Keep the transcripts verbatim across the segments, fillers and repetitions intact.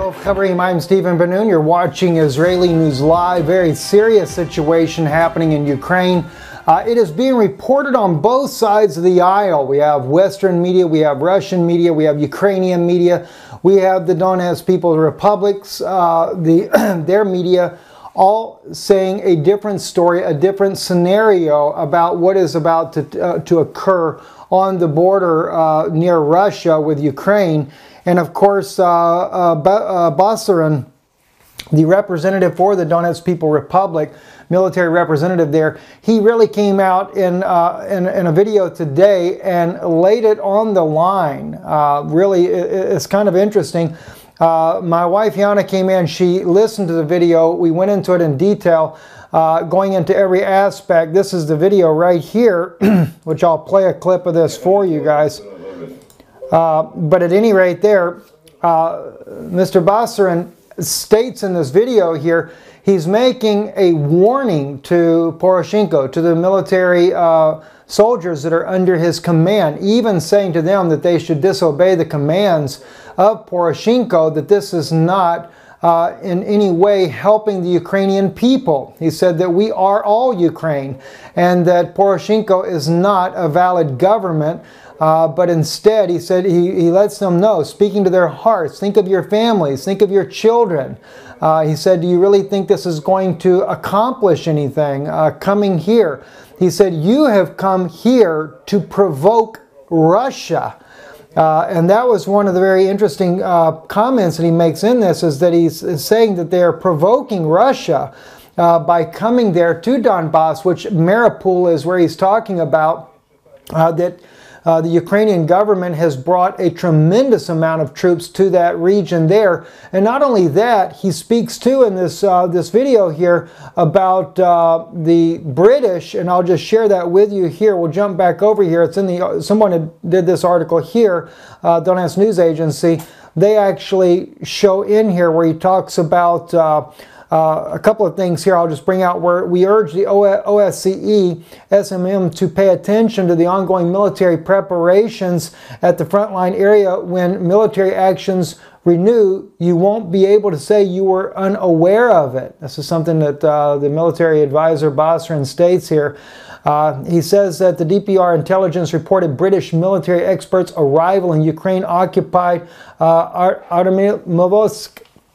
Hello, Chavrim, I'm Stephen Ben-Nun. You're watching Israeli News Live. Very serious situation happening in Ukraine. Uh, it is being reported on both sides of the aisle. We have Western media, we have Russian media, we have Ukrainian media, we have the Donetsk People's Republics, uh, the their media, all saying a different story, a different scenario about what is about to, uh, to occur on the border uh, near Russia with Ukraine. And of course, uh, uh, uh, Basurin, the representative for the Donetsk People Republic, military representative there, he really came out in, uh, in, in a video today and laid it on the line. Uh, really, it, it's kind of interesting. Uh, my wife Yana came in, she listened to the video, we went into it in detail, uh, going into every aspect. This is the video right here, which I'll play a clip of this for you guys. Uh, but at any rate there, uh, Mister Basurin states in this video here, he's making a warning to Poroshenko, to the military uh, soldiers that are under his command, even saying to them that they should disobey the commands of Poroshenko, that this is not uh, in any way helping the Ukrainian people. He said that we are all Ukraine and that Poroshenko is not a valid government. Uh, but instead, he said, he, he lets them know, speaking to their hearts, think of your families, think of your children. Uh, he said, do you really think this is going to accomplish anything uh, coming here? He said, you have come here to provoke Russia. Uh, and that was one of the very interesting uh, comments that he makes in this, is that he's saying that they're provoking Russia uh, by coming there to Donbass, which Mariupol is where he's talking about, uh, that Uh, the Ukrainian government has brought a tremendous amount of troops to that region there. And not only that, he speaks too in this, uh, this video here about uh, the British, and I'll just share that with you here. We'll jump back over here. It's in the, someone did this article here, uh, Donetsk News Agency. They actually show in here where he talks about uh, Uh, a couple of things here I'll just bring out, where we urge the O S C E S M M to pay attention to the ongoing military preparations at the frontline area. When military actions renew, you won't be able to say you were unaware of it. This is something that uh, the military advisor Basurin states here. Uh, he says that the D P R intelligence reported British military experts' arrival in Ukraine-occupied uh, Amasses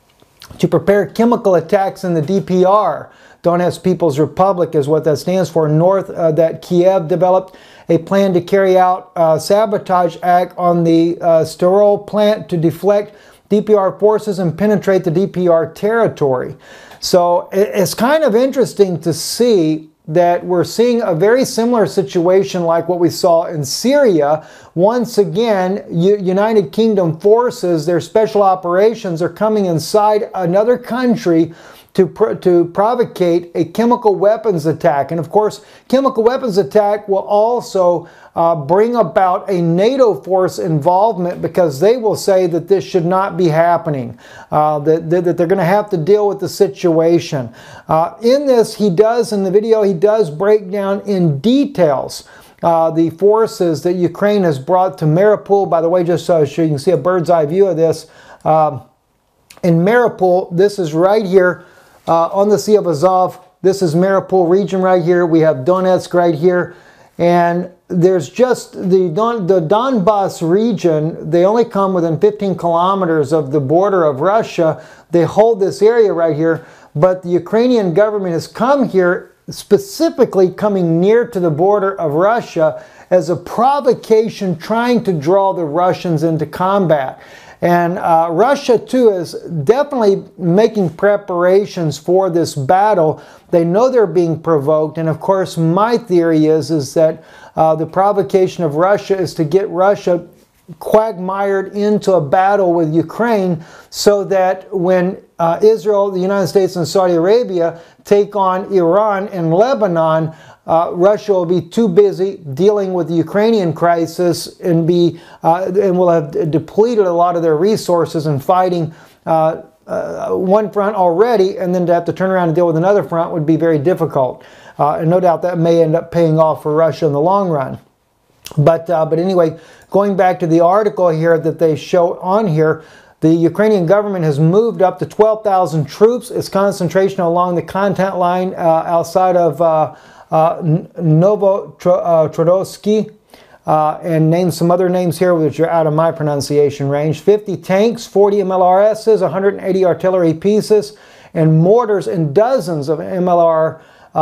to prepare chemical attacks in the D P R, Donetsk People's Republic is what that stands for, north uh, that Kiev developed a plan to carry out a sabotage act on the uh, Sterol plant to deflect D P R forces and penetrate the D P R territory. So it's kind of interesting to see that we're seeing a very similar situation like what we saw in Syria. Once again, U United Kingdom forces, their special operations are coming inside another country to, pr to provocate a chemical weapons attack. And of course, chemical weapons attack will also uh, bring about a NATO force involvement, because they will say that this should not be happening, uh, that, that, that they're going to have to deal with the situation. Uh, in this, he does, in the video, he does break down in details Uh, the forces that Ukraine has brought to Mariupol. By the way, just so you can see a bird's eye view of this, uh, in Mariupol, this is right here uh, on the Sea of Azov. This is Mariupol region right here. We have Donetsk right here. And there's just the, Don, the Donbass region, they only come within fifteen kilometers of the border of Russia. They hold this area right here. But the Ukrainian government has come here, specifically coming near to the border of Russia, as a provocation, trying to draw the Russians into combat. And uh, Russia too is definitely making preparations for this battle. They know they're being provoked, and of course my theory is, is that uh, the provocation of Russia is to get Russia quagmired into a battle with Ukraine, so that when uh, Israel, the United States, and Saudi Arabia take on Iran and Lebanon, uh, Russia will be too busy dealing with the Ukrainian crisis and be uh, and will have depleted a lot of their resources and fighting uh, uh, one front already, and then to have to turn around and deal with another front would be very difficult. Uh, and no doubt that may end up paying off for Russia in the long run. But, uh, but anyway, going back to the article here that they show on here, The Ukrainian government has moved up to twelve thousand troops. Its concentration along the contact line uh, outside of uh, uh, Novotrodotsky, uh, and named some other names here which are out of my pronunciation range. fifty tanks, forty M L R Ss, one hundred eighty artillery pieces, and mortars and dozens of M L R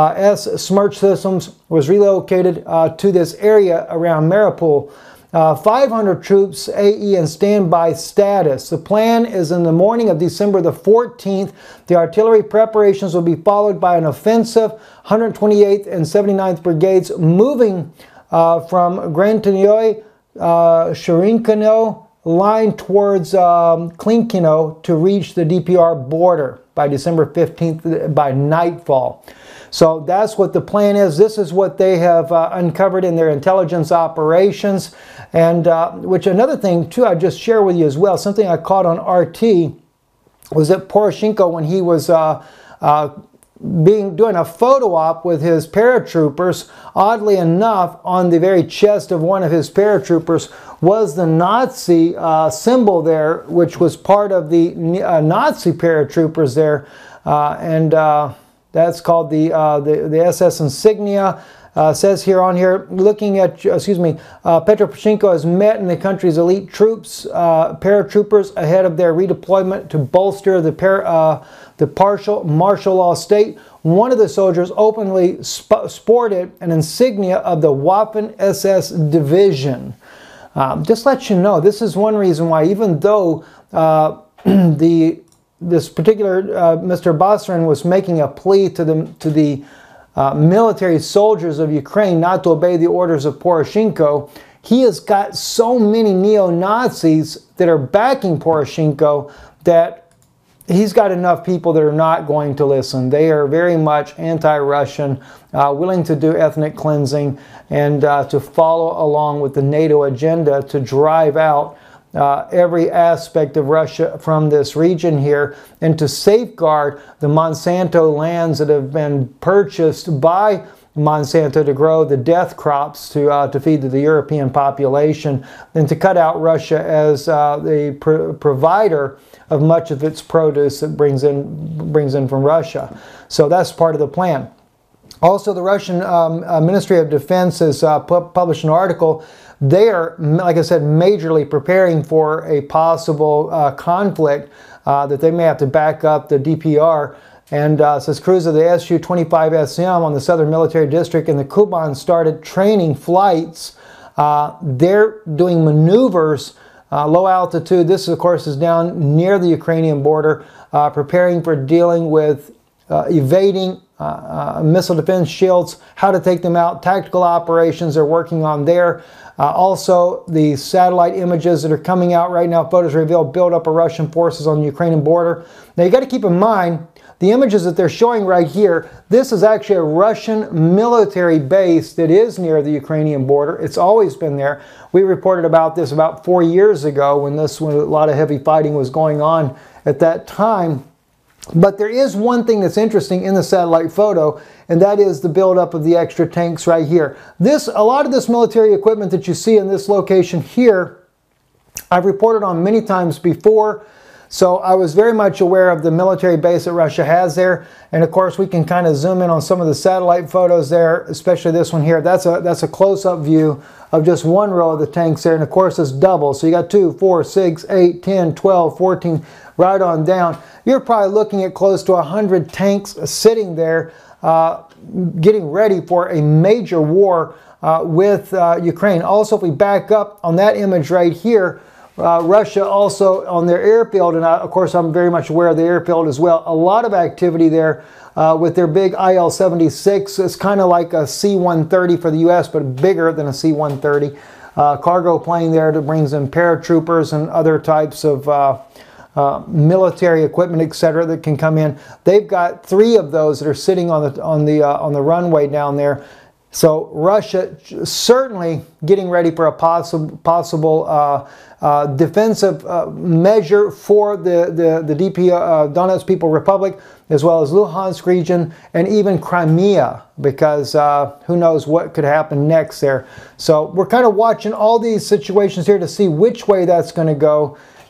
S Smerch systems was relocated uh, to this area around Mariupol. Uh, five hundred troops A E in standby status. The plan is in the morning of December the fourteenth. The artillery preparations will be followed by an offensive. one hundred twenty-eighth and seventy-ninth Brigades moving uh, from Grantanyoy, uh, Shirinkino line towards um, Klinkino to reach the D P R border by December fifteenth by nightfall. So that's what the plan is. This is what they have uh, uncovered in their intelligence operations. And uh, which another thing too, I just share with you as well, something I caught on R T was that Poroshenko, when he was uh, uh, being doing a photo op with his paratroopers, oddly enough, on the very chest of one of his paratroopers was the Nazi uh, symbol there, which was part of the uh, Nazi paratroopers there, uh, and uh, that's called the, uh, the the S S insignia. Uh, says here on here, looking at, excuse me, uh, Petro Poroshenko has met in the country's elite troops, uh, paratroopers, ahead of their redeployment to bolster the, par uh, the partial martial law state. One of the soldiers openly sp sported an insignia of the Waffen S S division. Um, just let you know, this is one reason why, even though uh, the this particular uh, Mister Basurin was making a plea to the to the Uh, military soldiers of Ukraine not to obey the orders of Poroshenko, he has got so many neo-Nazis that are backing Poroshenko that he's got enough people that are not going to listen. They are very much anti-Russian, uh, willing to do ethnic cleansing and uh, to follow along with the NATO agenda to drive out Uh, every aspect of Russia from this region here, and to safeguard the Monsanto lands that have been purchased by Monsanto to grow the death crops to uh, to feed to the European population, and to cut out Russia as uh, the pr provider of much of its produce that brings in brings in from Russia. So that's part of the plan. Also, the Russian um, uh, Ministry of Defense has uh, pu published an article. They are, like I said, majorly preparing for a possible uh, conflict uh, that they may have to back up the D P R. And uh, says crews of the S U twenty-five S M on the Southern Military District in the Kuban started training flights. Uh, they're doing maneuvers, uh, low altitude. This, of course, is down near the Ukrainian border, uh, preparing for dealing with uh, evading uh, uh, missile defense shields, how to take them out, tactical operations they're working on there. Uh, also, the satellite images that are coming out right now, photos reveal buildup of Russian forces on the Ukrainian border. Now, you got to keep in mind, the images that they're showing right here, this is actually a Russian military base that is near the Ukrainian border. It's always been there. We reported about this about four years ago when this when a lot of heavy fighting was going on at that time. But there is one thing that's interesting in the satellite photo, and that is the buildup of the extra tanks right here. This, a lot of this military equipment that you see in this location here, I've reported on many times before. So I was very much aware of the military base that Russia has there. And of course, we can kind of zoom in on some of the satellite photos there, especially this one here. That's a, that's a close-up view of just one row of the tanks there. And of course, it's double. So you got two, four, six, eight, ten, twelve, fourteen, right on down. You're probably looking at close to one hundred tanks sitting there, uh, getting ready for a major war uh, with uh, Ukraine. Also, if we back up on that image right here, Uh, Russia also on their airfield, and I, of course I'm very much aware of the airfield as well, a lot of activity there uh, with their big I L seventy-six. It's kind of like a C one thirty for the U S, but bigger than a C one thirty. Uh, cargo plane there that brings in paratroopers and other types of uh, uh, military equipment, et cetera, that can come in. They've got three of those that are sitting on the on the uh, on the runway down there. So Russia certainly getting ready for a possible possible uh, uh, defensive uh, measure for the the, the D P R uh, Donetsk People Republic, as well as Luhansk region and even Crimea, because uh, who knows what could happen next there. So we're kind of watching all these situations here to see which way that's going to go.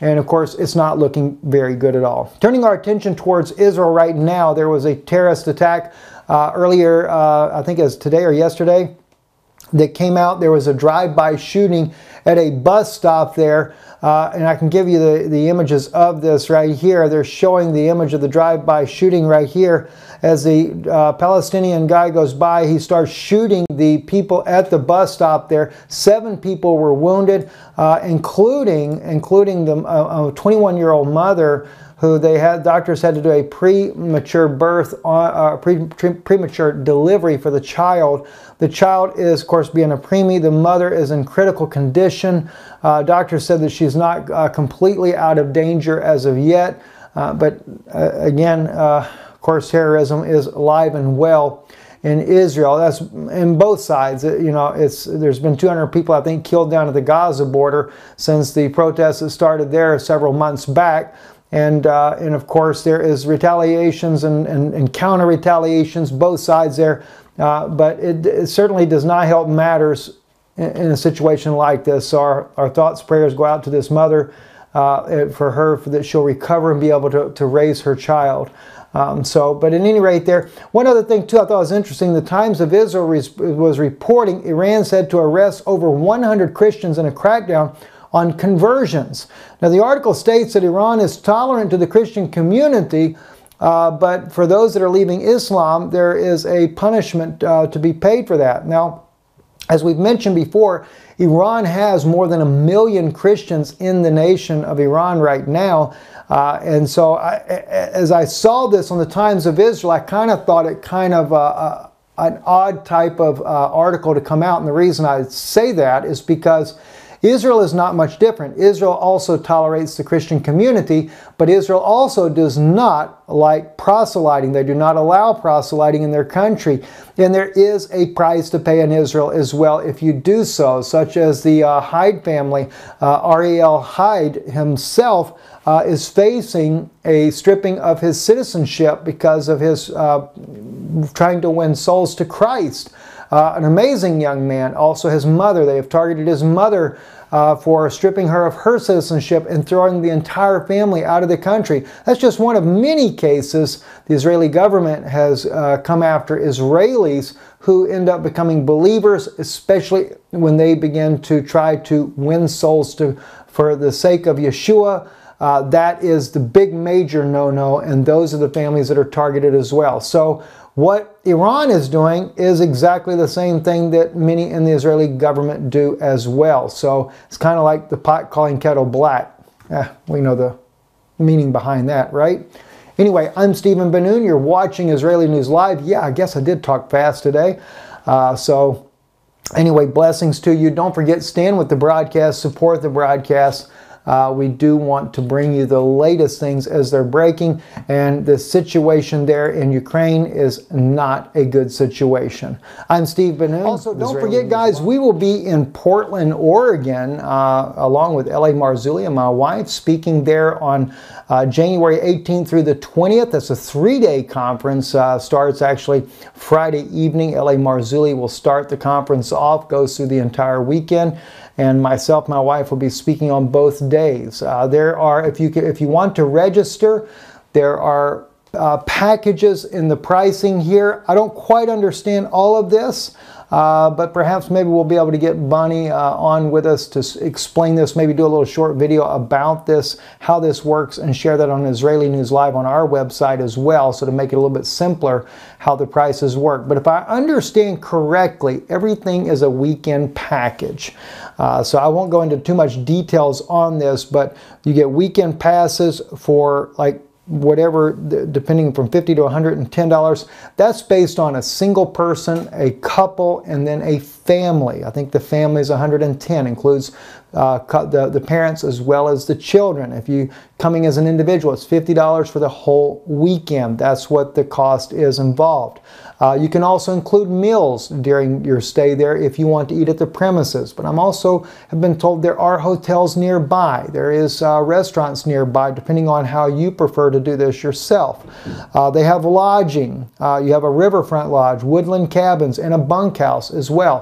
And of course, it's not looking very good at all. Turning our attention towards Israel right now, there was a terrorist attack uh, earlier, uh, I think it was today or yesterday, that came out. There was a drive-by shooting at a bus stop there. Uh, and I can give you the, the images of this right here. They're showing the image of the drive-by shooting right here. As the uh, Palestinian guy goes by, he starts shooting the people at the bus stop there. Seven people were wounded, uh, including including the uh, twenty-one-year-old mother, who they had doctors had to do a premature birth, on, uh, pre, pre, premature delivery for the child. The child is, of course, being a preemie. The mother is in critical condition. Uh, doctors said that she's not uh, completely out of danger as of yet. Uh, but uh, again, uh, of course, terrorism is alive and well in Israel. That's in both sides. You know, it's there's been two hundred people, I think, killed down at the Gaza border since the protests that started there several months back. And, uh, and of course, there is retaliations and, and, and counter-retaliations, both sides there. Uh, but it, it certainly does not help matters in, in a situation like this. So our, our thoughts, prayers go out to this mother uh, for her, for that she'll recover and be able to, to raise her child. Um, so, but at any rate there, one other thing too I thought was interesting, the Times of Israel was reporting Iran said to arrest over one hundred Christians in a crackdown on conversions. Now, the article states that Iran is tolerant to the Christian community, uh, but for those that are leaving Islam, there is a punishment uh, to be paid for that. Now, as we've mentioned before, Iran has more than a million Christians in the nation of Iran right now. Uh, and so I, as I saw this on the Times of Israel, I kind of thought it kind of uh, uh, an odd type of uh, article to come out. And the reason I say that is because Israel is not much different. Israel also tolerates the Christian community, but Israel also does not like proselyting. They do not allow proselyting in their country. And there is a price to pay in Israel as well if you do so, such as the uh, Hyde family. Uh, Ariel Hyde himself uh, is facing a stripping of his citizenship because of his uh, trying to win souls to Christ. Uh, an amazing young man. Also his mother. They have targeted his mother uh, for stripping her of her citizenship and throwing the entire family out of the country. That's just one of many cases the Israeli government has uh, come after Israelis who end up becoming believers, especially when they begin to try to win souls to for the sake of Yeshua. Uh, that is the big major no-no, and those are the families that are targeted as well. So what Iran is doing is exactly the same thing that many in the Israeli government do as well. So it's kind of like the pot calling kettle black. Eh, we know the meaning behind that, right? Anyway, I'm Stephen Ben-Nun. You're watching Israeli News Live. Yeah, I guess I did talk fast today. Uh, so anyway, blessings to you. Don't forget, stand with the broadcast, support the broadcast. Uh, we do want to bring you the latest things as they're breaking, and the situation there in Ukraine is not a good situation. I'm Steve Ben-Nun. Also, don't forget, guys, we will be in Portland, Oregon, uh, along with L A Marzulli and my wife, speaking there on uh, January eighteenth through the twentieth. That's a three-day conference. Uh, starts actually Friday evening. L A Marzulli will start the conference off, goes through the entire weekend. And myself, my wife, will be speaking on both days. Uh, there are, if you if you want to register, there are uh, packages in the pricing here. I don't quite understand all of this, uh, but perhaps maybe we'll be able to get Bonnie uh, on with us to explain this, maybe do a little short video about this, how this works, and share that on Israeli News Live on our website as well, so to make it a little bit simpler how the prices work. But if I understand correctly, everything is a weekend package. Uh, so I won't go into too much details on this, but you get weekend passes for like whatever, depending from fifty to one hundred ten dollars. That's based on a single person, a couple, and then a family. I think the family is one hundred ten, includes uh, the, the parents as well as the children. If you coming as an individual, it's fifty dollars for the whole weekend. That's what the cost is involved. Uh, you can also include meals during your stay there if you want to eat at the premises. But I'm also have been told there are hotels nearby. There is uh, restaurants nearby, depending on how you prefer to do this yourself. Uh, they have lodging. Uh, you have a riverfront lodge, woodland cabins, and a bunkhouse as well.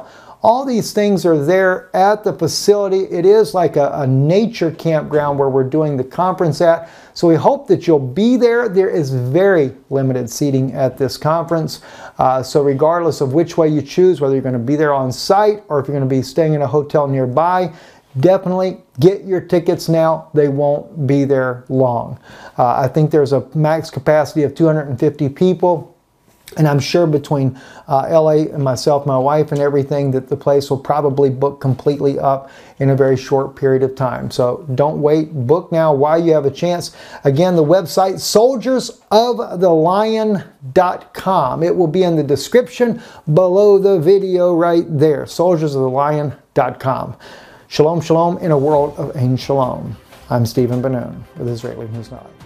All these things are there at the facility. It is like a, a nature campground where we're doing the conference at. So we hope that you'll be there. There is very limited seating at this conference. Uh, so regardless of which way you choose, whether you're going to be there on site or if you're going to be staying in a hotel nearby, definitely get your tickets now. They won't be there long. Uh, I think there's a max capacity of two hundred fifty people. And I'm sure between uh, L A and myself, my wife and everything, that the place will probably book completely up in a very short period of time. So don't wait. Book now while you have a chance. Again, the website, soldiers of the lion dot com. It will be in the description below the video right there. soldiers of the lion dot com. Shalom, shalom in a world of Ein Shalom. I'm Stephen Ben-Nun with Israeli News Live.